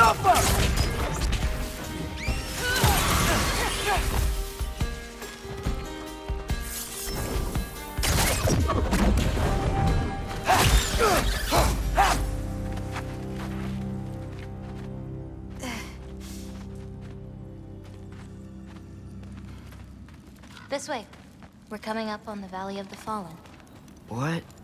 This way. We're coming up on the Valley of the Fallen. What?